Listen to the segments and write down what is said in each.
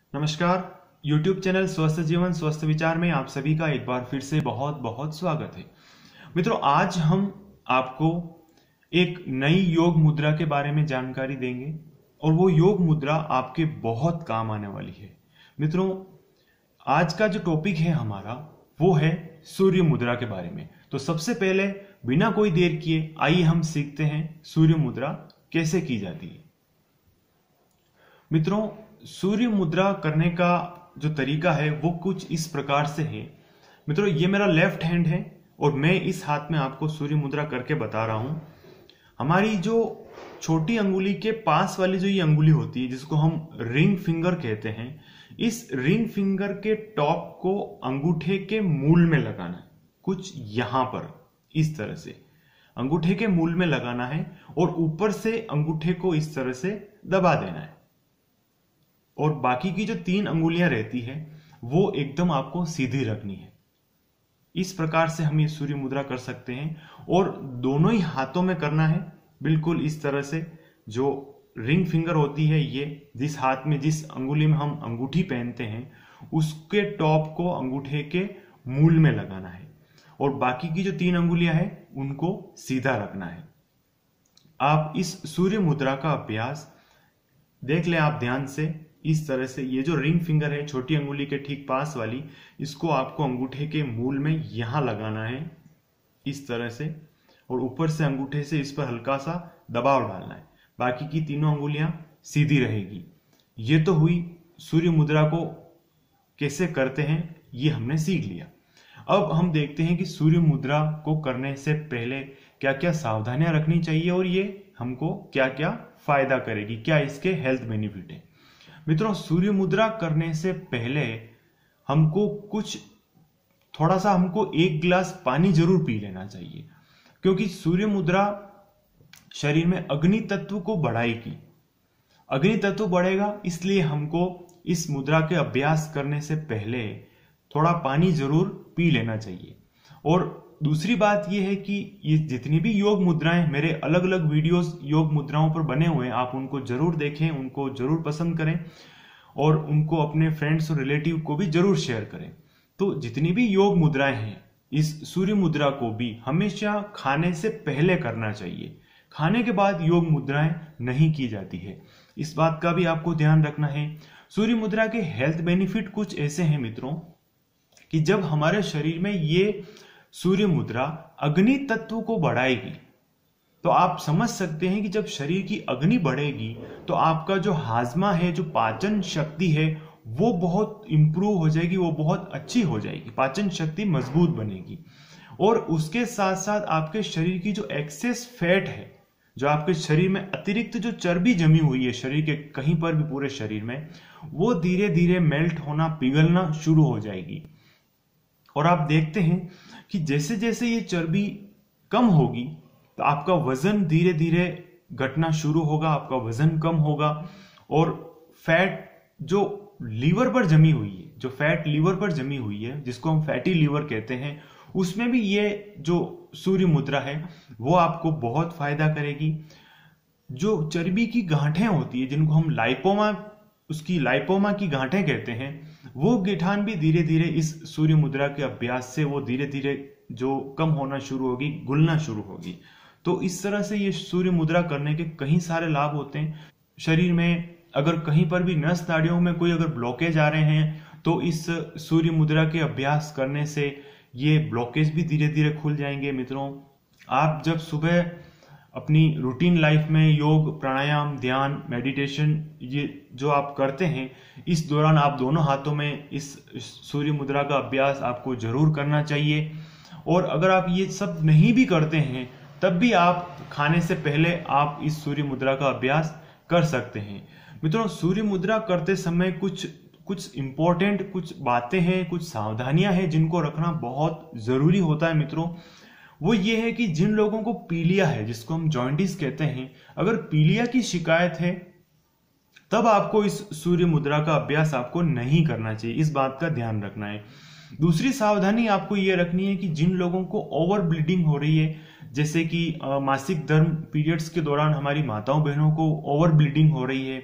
नमस्कार। YouTube channel स्वस्थ जीवन स्वस्थ विचार में आप सभी का एक बार फिर से बहुत बहुत स्वागत है। मित्रों, आज हम आपको एक नई योग मुद्रा के बारे में जानकारी देंगे और वो योग मुद्रा आपके बहुत काम आने वाली है। मित्रों, आज का जो टॉपिक है हमारा वो है सूर्य मुद्रा के बारे में। तो सबसे पहले बिना कोई देर किए आइए हम सीखते हैं सूर्य मुद्रा कैसे की जाती है। मित्रों, सूर्य मुद्रा करने का जो तरीका है वो कुछ इस प्रकार से है। मित्रों, ये मेरा लेफ्ट हैंड है और मैं इस हाथ में आपको सूर्य मुद्रा करके बता रहा हूं। हमारी जो छोटी अंगुली के पास वाली जो ये अंगुली होती है जिसको हम रिंग फिंगर कहते हैं, इस रिंग फिंगर के टॉप को अंगूठे के मूल में लगाना है। कुछ यहां पर इस तरह से अंगूठे के मूल में लगाना है और ऊपर से अंगूठे को इस तरह से दबा देना है और बाकी की जो 3 अंगुलियां रहती है वो एकदम आपको सीधी रखनी है। इस प्रकार से हम ये सूर्य मुद्रा कर सकते हैं और दोनों ही हाथों में करना है, बिल्कुल इस तरह से। जो रिंग फिंगर होती है, ये जिस हाथ में जिस अंगुली में हम अंगूठी पहनते हैं उसके टॉप को अंगूठे के मूल में लगाना है और बाकी की जो 3 अंगुलियां हैं उनको सीधा रखना है। आप इस सूर्य मुद्रा का अभ्यास देख लें आप ध्यान से। इस तरह से ये जो रिंग फिंगर है छोटी अंगुली के ठीक पास वाली, इसको आपको अंगूठे के मूल में यहां लगाना है इस तरह से और ऊपर से अंगूठे से इस पर हल्का सा दबाव डालना है। बाकी की तीनों अंगुलियां सीधी रहेगी। ये तो हुई सूर्य मुद्रा को कैसे करते हैं, ये हमने सीख लिया। अब हम देखते हैं कि सूर्य मुद्रा को करने से पहले क्या क्या सावधानियां रखनी चाहिए और ये हमको क्या क्या फायदा करेगी, क्या इसके हेल्थ बेनिफिट है। मित्रों, सूर्य मुद्रा करने से पहले हमको थोड़ा सा 1 गिलास पानी जरूर पी लेना चाहिए, क्योंकि सूर्य मुद्रा शरीर में अग्नि तत्व को बढ़ाएगी। अग्नि तत्व बढ़ेगा, इसलिए हमको इस मुद्रा के अभ्यास करने से पहले थोड़ा पानी जरूर पी लेना चाहिए। और दूसरी बात यह है कि ये जितनी भी योग मुद्राएं, मेरे अलग अलग वीडियोस योग मुद्राओं पर बने हुए हैं, आप उनको जरूर देखें, उनको जरूर पसंद करें और उनको अपने फ्रेंड्स और रिलेटिव को भी जरूर शेयर करें। तो जितनी भी योग मुद्राएं हैं, इस सूर्य मुद्रा को भी हमेशा खाने से पहले करना चाहिए। खाने के बाद योग मुद्राएं नहीं की जाती है, इस बात का भी आपको ध्यान रखना है। सूर्य मुद्रा के हेल्थ बेनिफिट कुछ ऐसे हैं मित्रों कि जब हमारे शरीर में ये सूर्य मुद्रा अग्नि तत्व को बढ़ाएगी, तो आप समझ सकते हैं कि जब शरीर की अग्नि बढ़ेगी तो आपका जो हाजमा है, जो पाचन शक्ति है, वो बहुत इंप्रूव हो जाएगी, वो बहुत अच्छी हो जाएगी, पाचन शक्ति मजबूत बनेगी। और उसके साथ साथ आपके शरीर की जो एक्सेस फैट है, जो आपके शरीर में अतिरिक्त जो चर्बी जमी हुई है शरीर के कहीं पर भी पूरे शरीर में, वो धीरे धीरे मेल्ट होना, पिघलना शुरू हो जाएगी। और आप देखते हैं कि जैसे जैसे ये चर्बी कम होगी तो आपका वजन धीरे धीरे घटना शुरू होगा, आपका वजन कम होगा और फैट जो लीवर पर जमी हुई है, जो फैट लीवर पर जमी हुई है, जिसको हम फैटी लीवर कहते हैं, उसमें भी ये जो सूर्य मुद्रा है वो आपको बहुत फायदा करेगी। जो चर्बी की गांठें होती है, जिनको हम लाइपोमा की गांठें कहते हैं, वो गिठान भी धीरे धीरे इस सूर्य मुद्रा के अभ्यास से वो धीरे धीरे जो कम होना शुरू होगी, गुलना शुरू होगी। तो इस तरह से ये सूर्य मुद्रा करने के कई सारे लाभ होते हैं। शरीर में अगर कहीं पर भी नस नाड़ियों में कोई अगर ब्लॉकेज आ रहे हैं तो इस सूर्य मुद्रा के अभ्यास करने से ये ब्लॉकेज भी धीरे धीरे खुल जाएंगे। मित्रों, आप जब सुबह अपनी रूटीन लाइफ में योग, प्राणायाम, ध्यान, मेडिटेशन ये जो आप करते हैं, इस दौरान आप दोनों हाथों में इस सूर्य मुद्रा का अभ्यास आपको जरूर करना चाहिए। और अगर आप ये सब नहीं भी करते हैं तब भी आप खाने से पहले आप इस सूर्य मुद्रा का अभ्यास कर सकते हैं। मित्रों, सूर्य मुद्रा करते समय कुछ इंपॉर्टेंट कुछ बातें हैं, कुछ सावधानियां हैं जिनको रखना बहुत जरूरी होता है। मित्रों, वो ये है कि जिन लोगों को पीलिया है, जिसको हम जॉइंटिस कहते हैं, अगर पीलिया की शिकायत है तब आपको इस सूर्य मुद्रा का अभ्यास आपको नहीं करना चाहिए, इस बात का ध्यान रखना है। दूसरी सावधानी आपको ये रखनी है कि जिन लोगों को ओवर ब्लीडिंग हो रही है, जैसे कि मासिक धर्म पीरियड्स के दौरान हमारी माताओं बहनों को ओवर ब्लीडिंग हो रही है,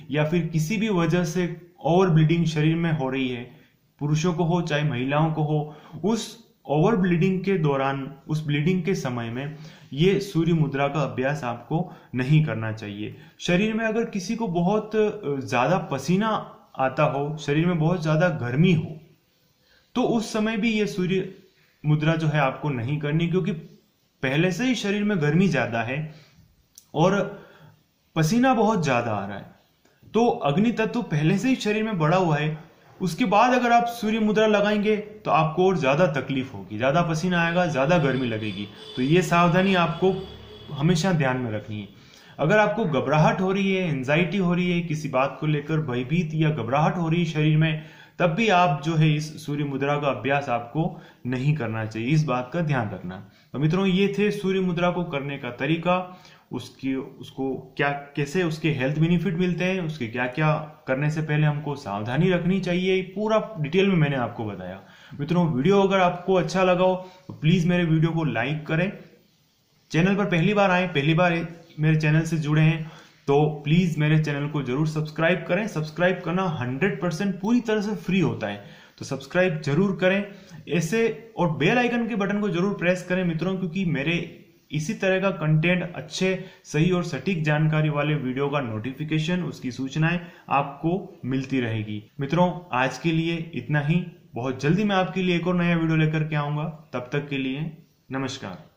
या फिर किसी भी वजह से ओवर ब्लीडिंग शरीर में हो रही है, पुरुषों को हो चाहे महिलाओं को हो, उस ओवर ब्लीडिंग के दौरान, उस ब्लीडिंग के समय में ये सूर्य मुद्रा का अभ्यास आपको नहीं करना चाहिए। शरीर में अगर किसी को बहुत ज्यादा पसीना आता हो, शरीर में बहुत ज्यादा गर्मी हो, तो उस समय भी ये सूर्य मुद्रा जो है आपको नहीं करनी, क्योंकि पहले से ही शरीर में गर्मी ज्यादा है और पसीना बहुत ज्यादा आ रहा है, तो अग्नि तत्व पहले से ही शरीर में बढ़ा हुआ है। उसके बाद अगर आप सूर्य मुद्रा लगाएंगे तो आपको और ज्यादा तकलीफ होगी, ज्यादा पसीना आएगा, ज्यादा गर्मी लगेगी। तो ये सावधानी आपको हमेशा ध्यान में रखनी है। अगर आपको घबराहट हो रही है, एंजाइटी हो रही है, किसी बात को लेकर भयभीत या घबराहट हो रही है शरीर में, तब भी आप जो है इस सूर्य मुद्रा का अभ्यास आपको नहीं करना चाहिए। इस बात का ध्यान रखना। तो मित्रों, ये थे सूर्य मुद्रा को करने का तरीका, उसको क्या, कैसे उसके हेल्थ बेनिफिट मिलते हैं, उसके क्या क्या करने से पहले हमको सावधानी रखनी चाहिए, पूरा डिटेल में मैंने आपको बताया। मित्रों, वीडियो अगर आपको अच्छा लगा हो तो प्लीज मेरे वीडियो को लाइक करें। चैनल पर पहली बार आए, पहली बार मेरे चैनल से जुड़े हैं तो प्लीज मेरे चैनल को जरूर सब्सक्राइब करें। सब्सक्राइब करना 100% पूरी तरह से फ्री होता है, तो सब्सक्राइब जरूर करें ऐसे, और बेल आइकन के बटन को जरूर प्रेस करें मित्रों, क्योंकि मेरे इसी तरह का कंटेंट, अच्छे, सही और सटीक जानकारी वाले वीडियो का नोटिफिकेशन, उसकी सूचनाएं आपको मिलती रहेगी। मित्रों, आज के लिए इतना ही। बहुत जल्दी मैं आपके लिए एक और नया वीडियो लेकर के आऊंगा। तब तक के लिए नमस्कार।